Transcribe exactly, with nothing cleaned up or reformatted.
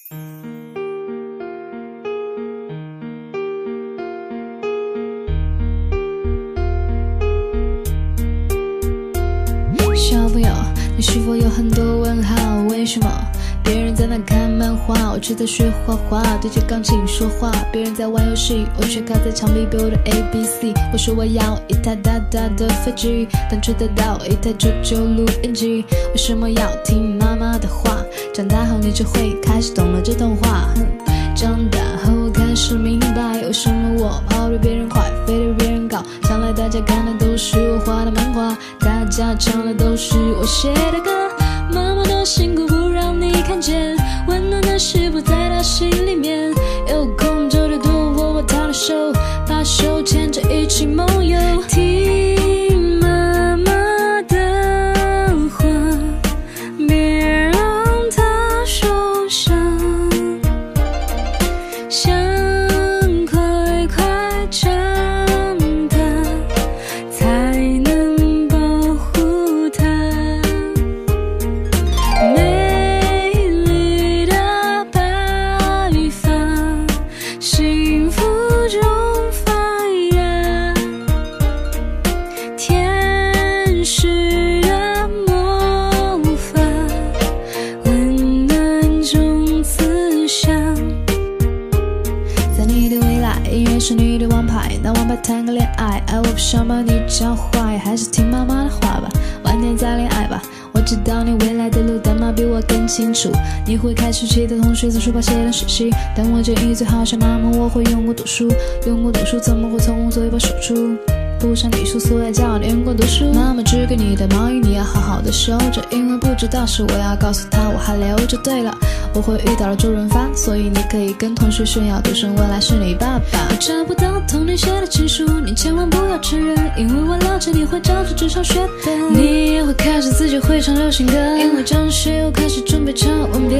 小朋友，你是否有很多问号？为什么别人在那看漫画，我却在学画画，对着钢琴说话？别人在玩游戏，我却靠在墙壁背我的 A B C。 我说我要一台大大的飞机，但却得到一台九九录音机。为什么要听妈妈的话？长大后你就会开始懂了这童话。长大后我开始明白，为什么我跑得别人快，飞得别人高。想来大家看的都是我画的漫画，大家唱的都是我写的歌。妈妈的辛苦不让你看见，温暖的事不在她心里面。有空就得多握握她的手，把手牵着一起梦游。听妈妈的话，别让她受伤，想快快长大，才能保护她。美丽的白发，幸福中发芽，天使的魔法，温暖中慈祥。在你的未来，音乐是你的王牌，那王牌谈个恋爱，爱我不想把你教坏，还是听妈妈的话吧，晚点再恋爱吧。我知道你未来的路，但妈比我更清楚。你会开始期待同学在书包写的实习，但我建议最好像妈妈，我会用功读书。用功读书怎么会从无作为把输出？不想低俗，所以叫你用功读书。妈妈织给你的毛衣，你要好好的收着，因为不知道时我要告诉她我还留着。对了，我会遇到了周润发，所以你可以跟同学炫耀，独生未来是你爸爸。我找不到童年写的情书，你千万不要承认，因为我了解你会照着纸上学的。你也会开始自己会唱流行歌，因为张学友开始准备唱吻别